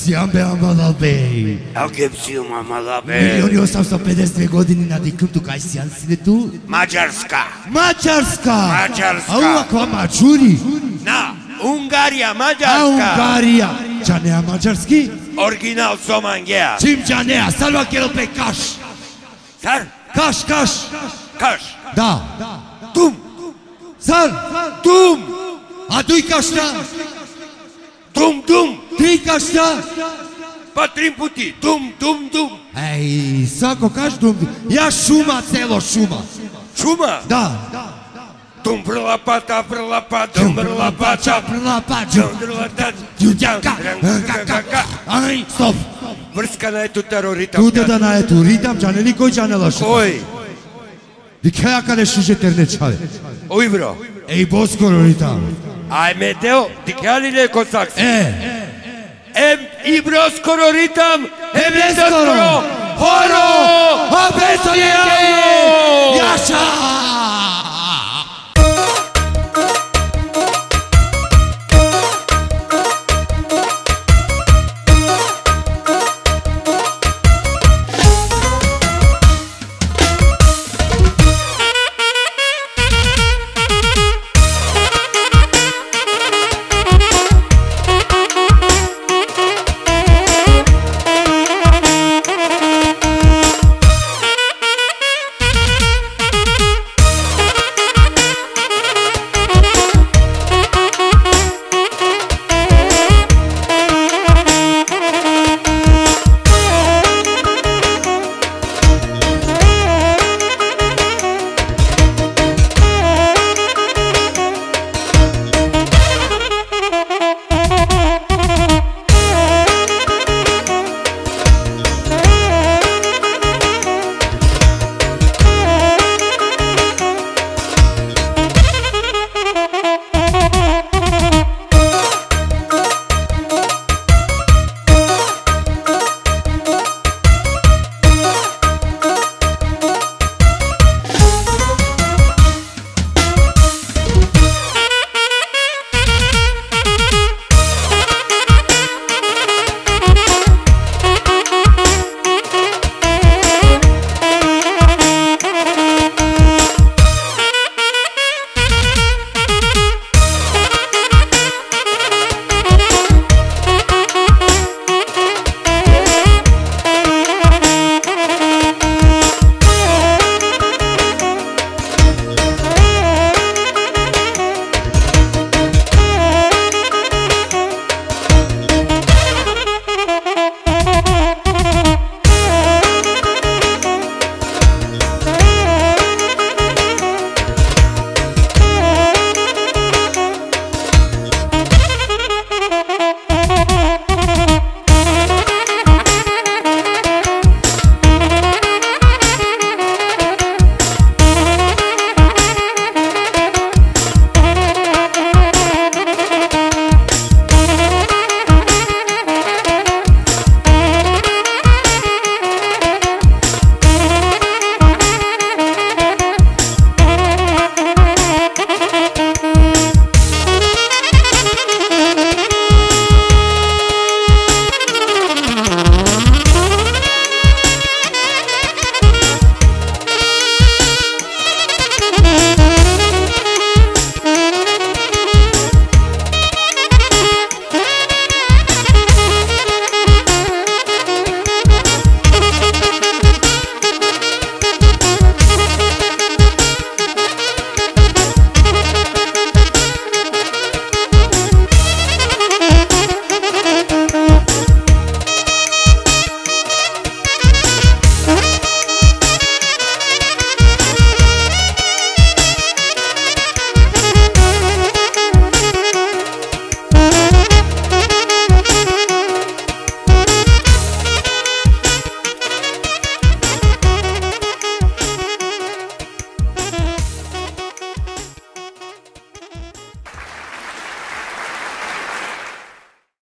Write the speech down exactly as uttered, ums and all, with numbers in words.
Siam be Amalabei. Algebsiu Mamalabe. Milioni osam sto pedeset dve godine nadiknutu tu kaj si ansine tu? Mađarska. Mađarska! Mađarska. A uvako mađuri? Na, Ungarija, A Mađarska. Ungarija. Čanea mađarski? Original Somangea. Čim čanea, salva kjelo pe kaš. Sar? Kaš, kaš. Kaš. Da. Tum. Sar. Tum. A tu i kašta? Tum, tum. Tri kašta? Pa trim puti. Tum, tum, tum. Ej, svako kaš dum. Ja šuma, celo šuma. Šuma? Da. Tum vrla pata, vrla pa, tum vrla pača. Vrla pača. Tum vrla tač. Đuđaka. Kaka. Aj, stop. Vrska na etu teroritam. Tu da na etu ritam, čane li koji čane lašu? Koji? Di kaja kade šuže terne čale? Oj bro. Ej, boskoro ritam. Aj Meteo, ti kjali neko saks? E. Em i bro skoro ritam. Em E, skoro. Horo! A beso je! Jaša!